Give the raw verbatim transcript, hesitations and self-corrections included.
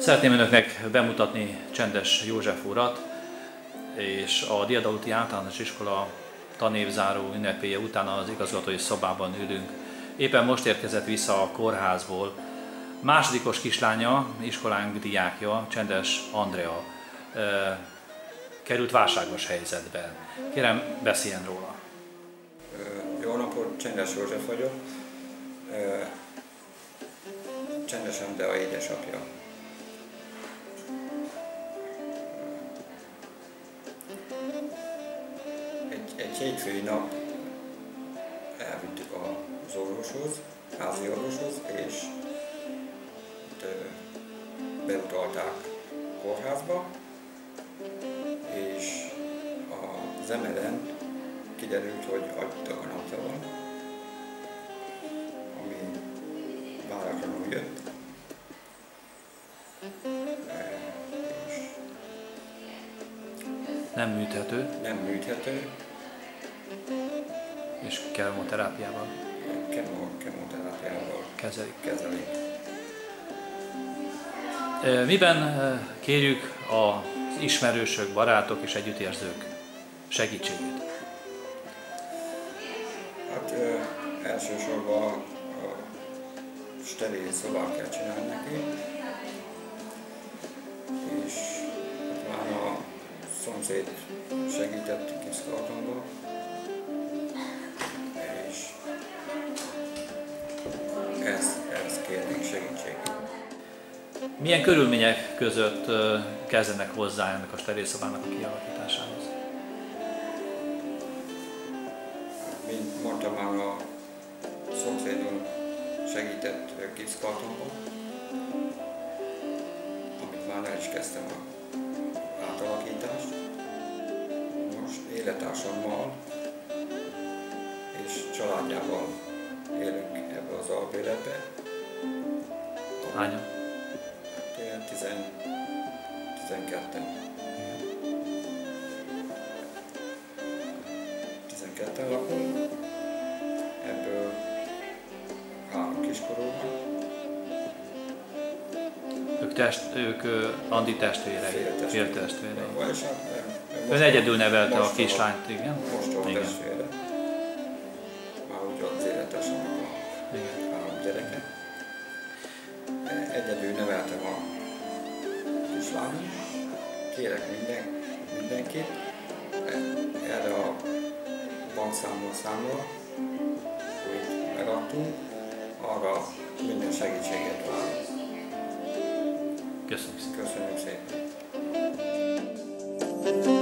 Szeretném önöknek bemutatni Csendes József urat, és a Diadalúti Általános Iskola tanévzáró ünnepéje után az igazgatói szobában ülünk. Éppen most érkezett vissza a kórházból másodikos kislánya, iskolánk diákja, Csendes Andrea került válságos helyzetbe. Kérem, beszéljen róla. Jó napot, Csendes József vagyok. Csendes Andrea édesapja. Egy, egy hétfői nap elvittük az orvoshoz, házi orvoshoz, és beutalták kórházba, és az em er en kiderült, hogy agydaganatja van, ami váratlanul jött. És Nem műthető. nem műthető. És kemoterápiával Kemo, kemoterápiával kezelik. kezelik. Miben kérjük az ismerősök, barátok és együttérzők segítségét? Hát ö, elsősorban a steril szobát kell csinálni neki, és hát már a szomszéd segített Kiszkartonba, és ez, ez kérnénk segítséget. Milyen körülmények között kezdenek hozzá ennek a sterilszobának a kialakításához? Mint mondtam, már a szomszédunk segített Kiszkartonban, amit már el is kezdtem az átalakítást. Most élettársammal és családjával élünk ebbe az albéletbe. Hányan? tizenketten. tizenketten lakunk, ebből három kiskorú van. Ők, test, ők Andi testvérei, Féltestvérei. féltestvérei. És hát, Ön most- egyedül nevelte a most kislányt, igen? Most a Igen. testvére. Már úgy az élettársamnak a Igen. három gyereke. Egyedül neveltem a kislányom. Kérek minden, mindenkit erre a bankszámla számla, hogy megadtunk, arra minden segítséget várunk. Köszönjük szépen. Köszönjük szépen!